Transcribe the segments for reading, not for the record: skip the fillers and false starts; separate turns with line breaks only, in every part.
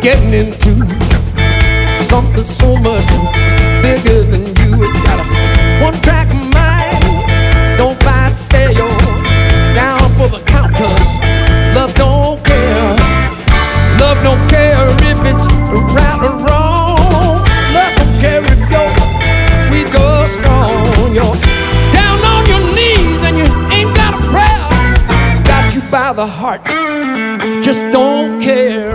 getting into something so much bigger than you. It's got a one-track mind. Don't fight fair, you're down for the count, 'cause love don't care. Love don't care if it's right or wrong. Love don't care if you're weak or strong. You're down on your knees and you ain't got a prayer. Got you by the heart, just don't care.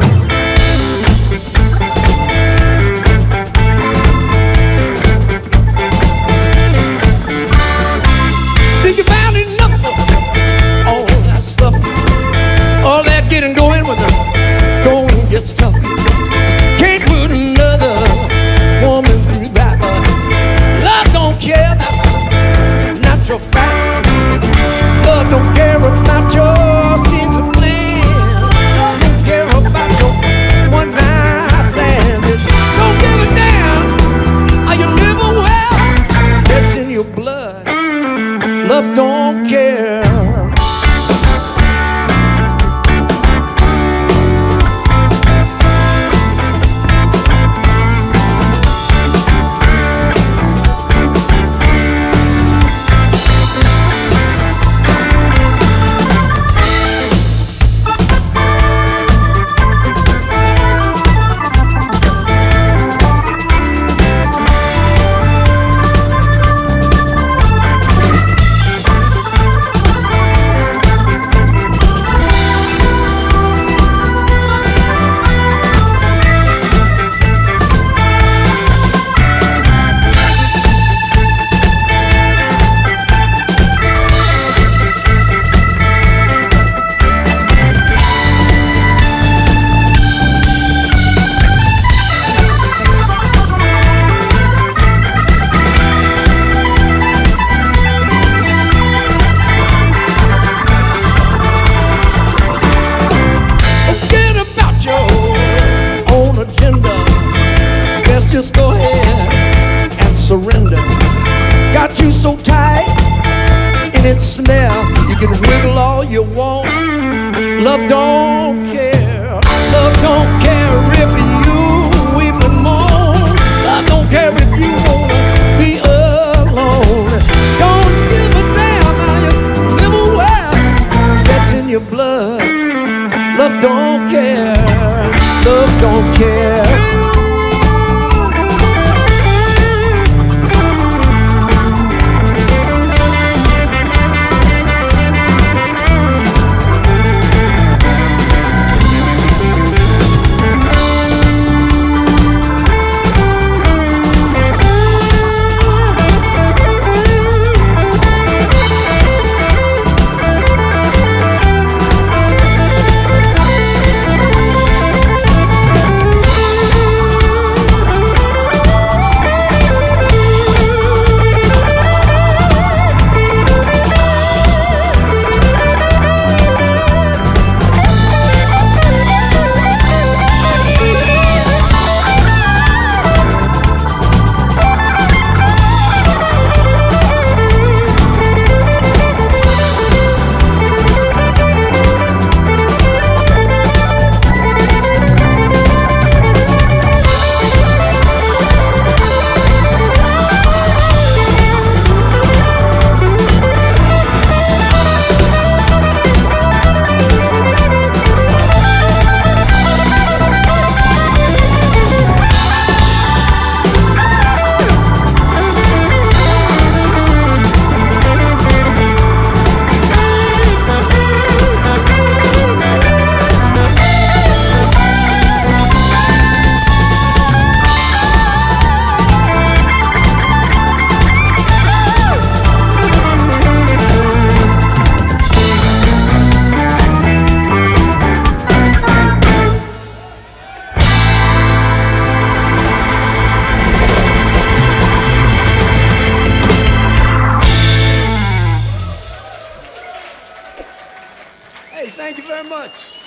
Think you found enough of all that stuff, all that getting going when the going gets tough. Can't put another woman through that, but love don't care, that's a natural fact. Love don't care about your schemes of plans. Love don't care about your one night stands. Don't give a damn how you live or well. It's in your blood. Love don't care. Just go ahead and surrender. Got you so tight in its snare, you can wiggle all you want. Love don't care. Love don't care if you weep and moan. Love don't care if you wanna be alone. Don't give a damn how you live or well. That's in your blood. Love don't care. Love don't care.
Thank you very much.